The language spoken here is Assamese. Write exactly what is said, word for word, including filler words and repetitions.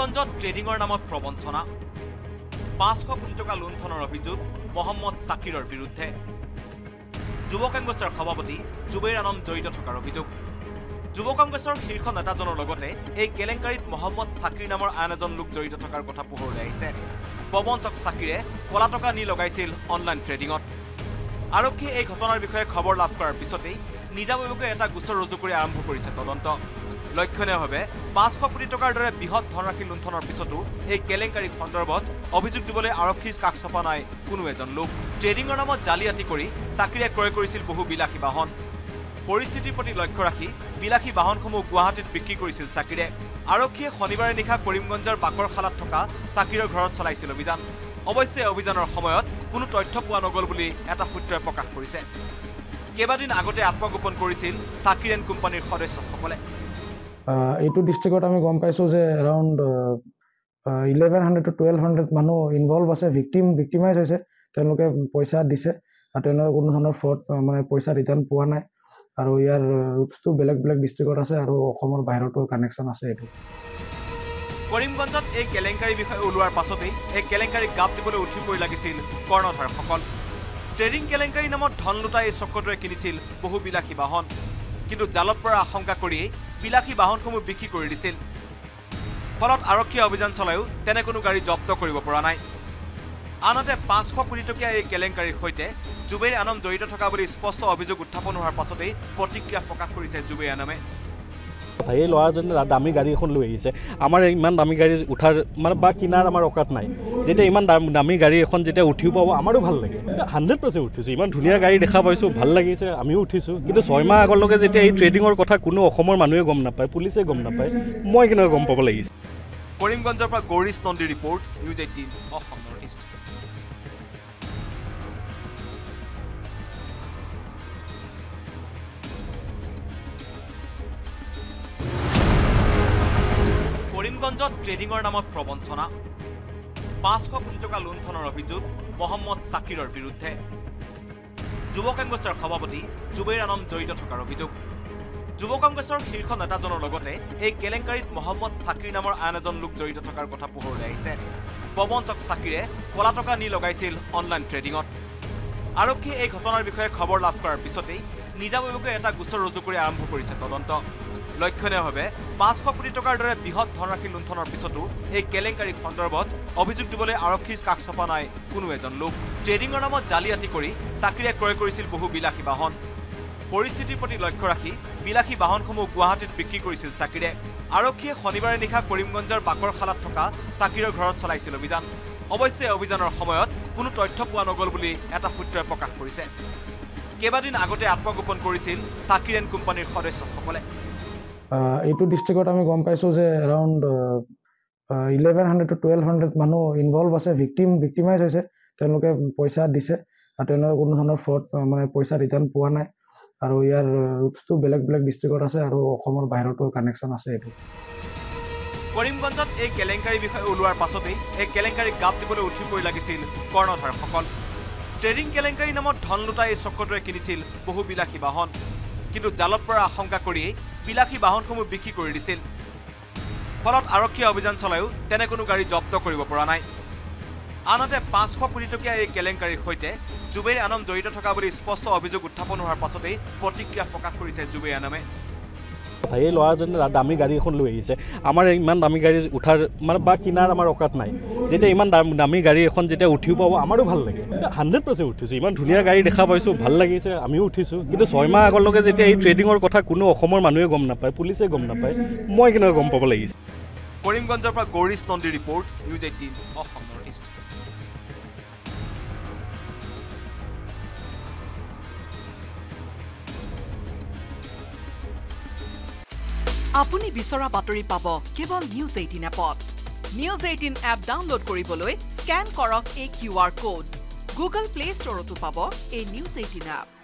কৰিমগঞ্জত ট্ৰেডিঙৰ নামত প্ৰবঞ্চনা পাঁচশ কোটি টকা লুণ্ঠনৰ অভিযোগ মহম্মদ সাকিৰৰ বিৰুদ্ধে যুৱ কংগ্ৰেছৰ সভাপতি জুবেইৰ আনম জড়িত থকাৰ অভিযোগ যুৱ কংগ্ৰেছৰ শীৰ্ষ নেতাজনৰ লগতে এই কেলেংকাৰীত মহম্মদ সাকিৰ নামৰ আন এজন লোক জড়িত থকাৰ কথা পোহৰলৈ আহিছে প্ৰবঞ্চক সাকিৰে কলা টকা নি লগাইছিল অনলাইন ট্ৰেডিঙত আৰক্ষীয়ে এই ঘটনাৰ বিষয়ে খবৰ লাভ কৰাৰ পিছতেই নিজাববীয়াকৈ এটা গোচৰ ৰুজু কৰি আৰম্ভ কৰিছে তদন্ত লক্ষণীয়ভাৱে পাঁচশ কোটি টকাৰ দৰে বৃহৎ ধনৰাশি লুণ্ঠনৰ পিছতো এই কেলেংকাৰী সন্দৰ্ভত অভিযোগ দিবলৈ আৰক্ষীৰ কাষ চপা নাই কোনো এজন লোক ট্ৰেডিঙৰ নামত জালিয়াতি কৰি সাকিৰে ক্ৰয় কৰিছিল বহু বিলাসী বাহন পৰিস্থিতিৰ প্ৰতি লক্ষ্য ৰাখি বিলাসী বাহনসমূহ গুৱাহাটীত বিক্ৰী কৰিছিল সাকিৰে আৰক্ষীয়ে শনিবাৰে নিশা কৰিমগঞ্জৰ বাকৰশালাত থকা সাকিৰৰ ঘৰত চলাইছিল অভিযান অৱশ্যে অভিযানৰ সময়ত কোনো তথ্য পোৱা নগল বুলি এটা সূত্ৰই প্ৰকাশ কৰিছে কেইবাদিন আগতে আত্মগোপন কৰিছিল সাকিৰ এণ্ড কোম্পানীৰ সদস্যসকলে এইটো ডিষ্ট্ৰিক্টত আমি গম পাইছো যে around eleven hundred to twelve hundred মানুহ ইনভলভ আছে ভিক্টিম ভিক্টিমাইজ হৈছে তেওঁলোকে পইচা দিছে আৰু তেওঁলোকে কোনো ধৰণৰ ফ্ৰড মানে পইচা ৰিটাৰ্ণ পোৱা নাই আৰু ইয়াৰ ৰুটছটো বেলেগ বেলেগ ডিষ্ট্ৰিক্টত আছে আৰু অসমৰ বাহিৰতো কানেকশ্যন আছে এইটো কৰিমগঞ্জত এই কেলেংকাৰীৰ বিষয়ে ওলোৱাৰ পাছতেই এই কেলেংকাৰীক গাপ দিবলৈ উঠি পৰি লাগিছিল কৰ্ণধাৰসকল ট্ৰেডিং কেলেংকাৰীৰ নামত ধন লুটা এই চক্ৰটোৱে কিনিছিল বহু বিলাসী বাহন কিন্তু জালত পৰাৰ আশংকা কৰিয়েই বিলাসী বাহনসমূহ বিক্ৰী কৰি দিছিল ফলত আৰক্ষীয়ে অভিযান চলায়ো তেনে কোনো গাড়ী জব্দ কৰিব পৰা নাই আনহাতে পাঁচশ কোটি টকীয়া এই কেলেংকাৰীৰ সৈতে জুবেইৰ আনম জড়িত থকা বুলি স্পষ্ট অভিযোগ উত্থাপন হোৱাৰ পাছতেই প্ৰতিক্ৰিয়া প্ৰকাশ কৰিছে জুবেইৰ আনমে এই ল'ৰাজনে দামী গাড়ী এখন লৈ আহিছে আমাৰ ইমান দামী গাড়ী উঠাৰ মানে বা কিনাৰ আমাৰ অকাত নাই যেতিয়া ইমান দামী গাড়ী এখন যেতিয়া উঠিও পাব আমাৰো ভাল লাগে হাণ্ড্ৰেড পাৰ্চেণ্ট উঠিছোঁ ইমান ধুনীয়া গাড়ী দেখা পাইছোঁ ভাল লাগিছে আমিও উঠিছোঁ কিন্তু ছয় মাহ আগলৈকে যেতিয়া এই ট্ৰেডিঙৰ কথা কোনো অসমৰ মানুহে গম নাপায় পুলিচে গম নাপায় মই কেনেকৈ গম পাব লাগিছে কৰিমগঞ্জৰ পৰা গৌৰীশ নন্দীৰ report News Eighteen Assam North East কৰিমগঞ্জত ট্ৰেডিঙৰ নামত প্ৰবঞ্চনা পাঁচশ কোটি টকা লুণ্ঠনৰ অভিযোগ মহম্মদ সাকিৰৰ বিৰুদ্ধে যুৱ কংগ্ৰেছৰ সভাপতি জুবেইৰ আনম জড়িত থকাৰ অভিযোগ যুৱ কংগ্ৰেছৰ শীৰ্ষ নেতাজনৰ লগতে এই কেলেংকাৰীত মহম্মদ সাকিৰ নামৰ আন এজন লোক জড়িত থকাৰ কথা পোহৰলৈ আহিছে প্ৰবঞ্চক সাকিৰে কলা টকা নি লগাইছিল অনলাইন ট্ৰেডিঙত আৰক্ষীয়ে এই ঘটনাৰ বিষয়ে খবৰ লাভ কৰাৰ পিছতেই নিজাববীয়াকৈ এটা গোচৰ ৰুজু কৰি আৰম্ভ কৰিছে তদন্ত লক্ষণীয়ভাৱে পাঁচশ কোটি টকাৰ দৰে বৃহৎ ধনৰাশি লুণ্ঠনৰ পিছতো এই কেলেংকাৰী সন্দৰ্ভত অভিযোগ দিবলৈ আৰক্ষীৰ কাষ চপা নাই কোনো এজন লোক ট্ৰেডিঙৰ নামত জালিয়াতি কৰি সাকিৰে ক্ৰয় কৰিছিল বহু বিলাসী বাহন পৰিস্থিতিৰ প্ৰতি লক্ষ্য ৰাখি বিলাসী বাহনসমূহ গুৱাহাটীত বিক্ৰী কৰিছিল সাকিৰে আৰক্ষীয়ে শনিবাৰে নিশা কৰিমগঞ্জৰ বাকৰশালাত থকা সাকিৰৰ ঘৰত চলাইছিল অভিযান অৱশ্যে অভিযানৰ সময়ত কোনো তথ্য পোৱা নগল বুলি এটা সূত্ৰই প্ৰকাশ কৰিছে কেইবাদিন আগতে আত্মগোপন কৰিছিল সাকিৰ এণ্ড কোম্পানীৰ সদস্যসকলে এইটো ডিষ্ট্ৰিক্টত আমি গম পাইছো যে around eleven hundred to twelve hundred মানুহ ইনভলভ আছে ভিক্টিম ভিক্টিমাইজ হৈছে তেওঁলোকে পইচা দিছে আৰু তেওঁলোকে কোনো ধৰণৰ ফ্ৰড মানে পইচা ৰিটাৰ্ণ পোৱা নাই আৰু ইয়াৰ ৰুটছটো বেলেগ বেলেগ ডিষ্ট্ৰিক্টত আছে আৰু অসমৰ বাহিৰতো কানেকশ্যন আছে এইটো কৰিমগঞ্জত এই কেলেংকাৰীৰ বিষয়ে ওলোৱাৰ পাছতেই এই কেলেংকাৰীক গাপ দিবলৈ উঠি পৰি লাগিছিল কৰ্ণধাৰসকল ট্ৰেডিং কেলেংকাৰীৰ নামত ধন লুটা এই চক্ৰটোৱে কিনিছিল বহু বিলাসী বাহন কিন্তু জালত পৰাৰ আশংকা কৰিয়েই বিলাসী বাহনসমূহ বিক্ৰী কৰি দিছিল ফলত আৰক্ষীয়ে অভিযান চলায়ো তেনে কোনো গাড়ী জব্দ কৰিব পৰা নাই আনহাতে পাঁচশ কোটি টকীয়া এই কেলেংকাৰীৰ সৈতে জুবেইৰ আনম জড়িত থকা বুলি স্পষ্ট অভিযোগ উত্থাপন হোৱাৰ পাছতেই প্ৰতিক্ৰিয়া প্ৰকাশ কৰিছে জুবেইৰ আনমে এই ল'ৰাজনে দামী গাড়ী এখন লৈ আহিছে আমাৰ ইমান দামী গাড়ী উঠাৰ মানে বা কিনাৰ আমাৰ অকাত নাই যেতিয়া ইমান দামী গাড়ী এখন যেতিয়া উঠিও পাব আমাৰো ভাল লাগে হাণ্ড্ৰেড পাৰ্চেণ্ট উঠিছোঁ ইমান ধুনীয়া গাড়ী দেখা পাইছোঁ ভাল লাগিছে আমিও উঠিছোঁ কিন্তু ছয় মাহ আগলৈকে যেতিয়া এই ট্ৰেডিঙৰ কথা কোনো অসমৰ মানুহে গম নাপায় পুলিচে গম নাপায় মই কেনেকৈ গম পাব লাগিছে কৰিমগঞ্জৰ পৰা গৌৰীশ নন্দীৰ report News Eighteen Assam North East আপুনি বিচৰা বাতৰি পাব কেৱল News Eighteen app News Eighteen app download কৰিবলৈ স্ক্যান কৰক এই Q R code Google Play ষ্টৰতো পাব এই নিউজ এইটিন এপ